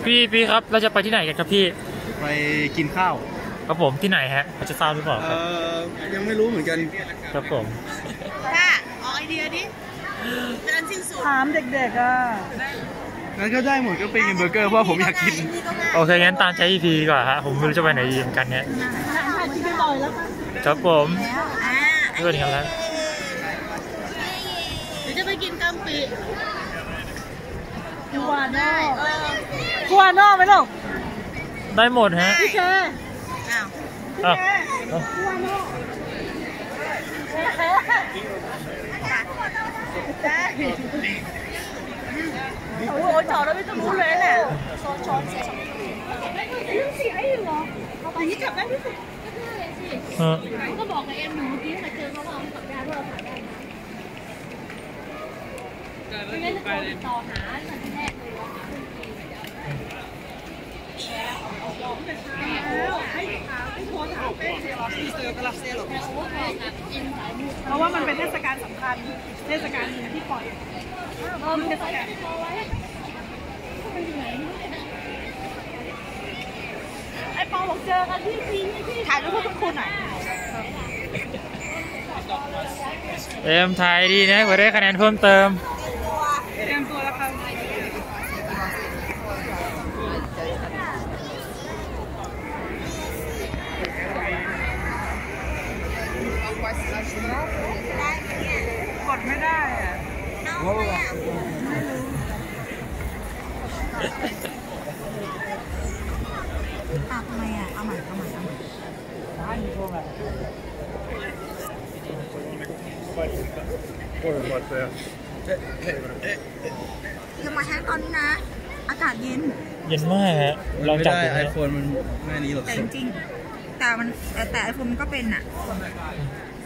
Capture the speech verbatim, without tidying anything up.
พี่พี่ครับเราจะไปที่ไหนกันครับพี่ไปกินข้าวครับผมที่ไหนฮะจะทราบหรือเปล่าครับยังไม่รู้เหมือนกันครับผมค่ะออกไอเดียดิเป็นอันสิ้นสุดถามเด็กๆอ่ะงั้นก็ได้หมดก็ไปกินเบอร์เกอร์เพราะผมอยากกินโอเคงั้นตามใจพี่ดีกว่าฮะผมไม่รู้จะไปไหนดีเหมือนกันเนี่ยครับผมเพื่อนกันแล้วเดี๋ยวจะไปกินกัมปิกัวโน่กัวโน่ไหมลูกได้หมดฮะพี่เชอ้าวอ้าวกัวโน่ได้โอ้ยจอดแล้วไม่ต้องรู้เลยแหละช้อนช้อนเสียเสียให้เหรออย่างนี้จับได้ที่สุดก็บอกกับเอ็มหนูเมื่อกี้มาเจอเขาว่าเอาสัญญาด้วยเราถ่ายได้ไม่งั้นจะโทรติดต่อหาตั้งแต่แรกเลยว่าเพราะว่ามันเป็นเทศกาลสำคัญเทศกาลหนึ่งที่ปล่อยเริ่มเทศกาลไอ้ปอบอกเจอกันที่ซีที่ถ่ายรูปให้คุณหน่อยเอ็มถ่ายดีนะเพื่อได้คะแนนเพิ่มเติมเตรียมตัวแล้วครับกดไม่ได้อะอ่ะทำไมอ่ะเอาใหม่เอาใหม่เอาใหม่อย่ามาแฮงตอนนี้นะอากาศเย็นเย็นมากฮะลองจับดูไอโฟนมันแม่นี้หรอกแต่จริงแต่มันแต่ไอโฟนมันก็เป็นอ่ะ